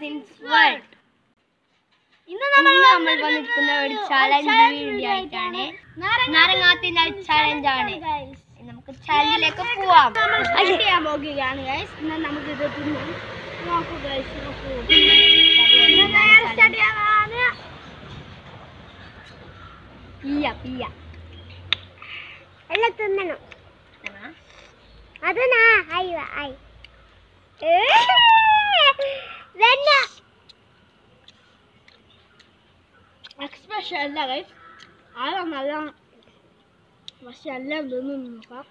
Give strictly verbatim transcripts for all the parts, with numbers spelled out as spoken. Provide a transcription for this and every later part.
Cousins world. ഇന്ന് നമ്മൾ നമ്മൾ വന്നിരിക്കുന്ന ഒരു ചാലഞ്ച് വീഡിയോ ആയിട്ടാണ്. നാരങ്ങാത്തിന്റെ ചാലഞ്ച് ആണ്. നമുക്ക് ചാലഞ്ചിലേക്ക് പോവാം. ചെയ്യാൻ പോകുകയാണ് ഗൈസ്. എന്നാൽ നമുക്ക് ഇത് തിന്നാം. നോക്കൂ ഗൈസ്, നോക്കൂ. പിയ പിയ എല്ലാം തിന്നണം. അത് നാ ആയി ആയി എക്സ്പ്രഷൻ അല്ല ഗൈസ്, ആരാ നല്ല പക്ഷെ എല്ലാം തിന്നു നോക്കാം.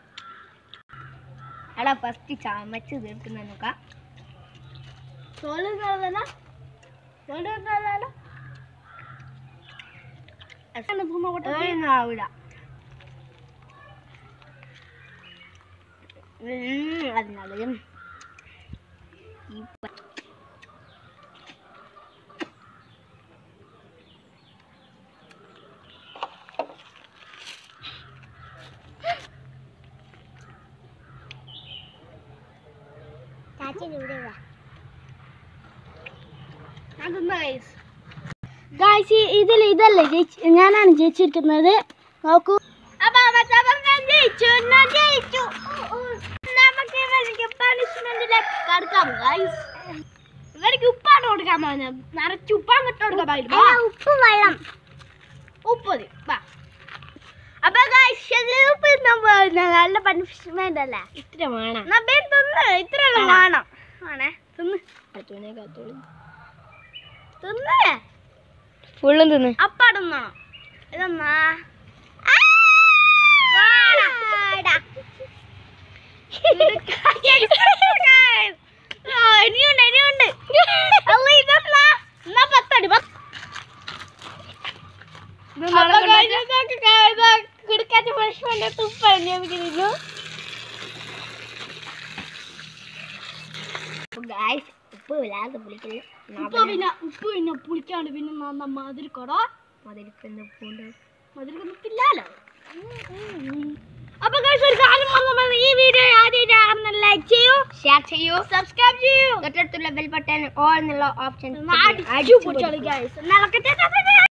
എടാ ഫസ്റ്റ് ചമച്ച് തീർക്കുന്ന നോക്കാം. സോളുന്നതല്ല സോളുന്നതല്ല ആവില്ല. അതിനാലും ഗായ്സ് ഇതിൽ ഇതല്ലേ ജയിച്ച്, ഞാനാണ് ജയിച്ചിരിക്കുന്നത്. നോക്കൂ. നമുക്ക് ഇവർക്ക് പണിഷ്മെന്റിലേക്ക് കടക്കാം ഗായ്സ്. ഇവർക്ക് ഉപ്പാണ് കൊടുക്കാൻ പോകുന്നത്. നിറച്ച് ഉപ്പാണ് ഇട്ട് കൊടുക്കാൻ പാടില്ല. ഉപ്പ് വെള്ളം ഉപ്പ് മതി. അപ്പൊ ഗായ്സ് ഉപ്പ് തിന്നാൻ പോകുന്നത് നല്ല പണിഷ്മെന്റ് അല്ലേ? ഇത്ര വേണം. തിന്ന് ഇത്ര വേണം. ആണേ തിന്ന് അച്ഛനെ കാത്തോളൂ. തിന്ന് ഫുള്ളും തിന്ന്. അപ്പാടുന്നോ ഇതൊന്നാ ഇനിയുണ്ട് ഇനിയുണ്ട്. അല്ല ഇതെന്നാ എന്നാ പത്തടി കിടക്കാത്ത പണിഷ്മെന്റ് തുപ്പു. ഗായ്സ് ഉപ്പ് വല്ലാതെ പുളിക്കില്ല. ഉപ്പ് പിന്നെ ഉപ്പ് പിന്നെ പുളിക്കാണ്ട് പിന്നെ നന്നാ മധുരക്കടോ മധുരക്കുന്ന ഉപ്പുണ്ട്. മധുരക്കൊന്നില്ലല്ലോ. അപ്പൊ ഗായ്സ് ഒരു കാര്യം പറഞ്ഞു, ഈ വീഡിയോ ആദ്യമായിട്ട് ലൈക്ക് ചെയ്യൂ, ഷെയർ ചെയ്യൂ, സബ്സ്ക്രൈബ് ചെയ്യൂ, തൊട്ടടുത്തുള്ള ബെൽ ബട്ടൺ ഓൾ എന്നുള്ള ഓപ്ഷൻ അടിച്ചു പൊട്ടിച്ചോളൂ ഗായ്സ്.